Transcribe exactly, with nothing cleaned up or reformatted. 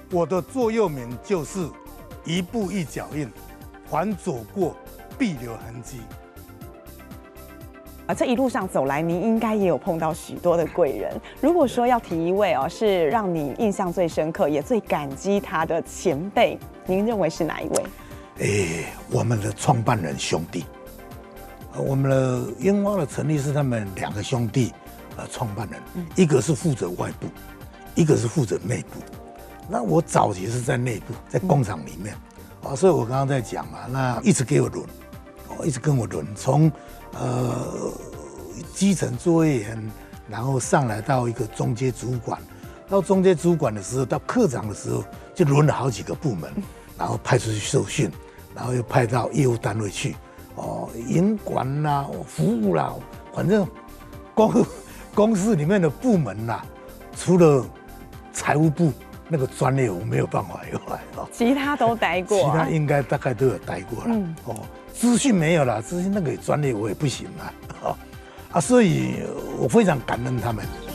我的座右铭就是一步一脚印，凡走过必留痕迹。 啊，这一路上走来，您应该也有碰到许多的贵人。如果说要提一位哦，是让你印象最深刻，也最感激他的前辈，您认为是哪一位？ 哎，我们的创办人兄弟，我们的樱花的成立是他们两个兄弟呃创办人，嗯、一个是负责外部，一个是负责内部。那我早期是在内部，在工厂里面，啊、嗯，所以我刚刚在讲嘛，那一直给我轮，哦，一直跟我轮，从呃基层作业员，然后上来到一个中阶主管，到中阶主管的时候，到科长的时候，就轮了好几个部门，然后派出去受训，然后又派到业务单位去，哦，营管啦、服务啦，反正公公司里面的部门啦，除了财务部那个专业我没有办法以外，哦， 其他都待过， 其他应该大概都有待过了，嗯、哦，资讯没有啦，资讯那个专业我也不行啦，哦，啊，所以我非常感恩他们。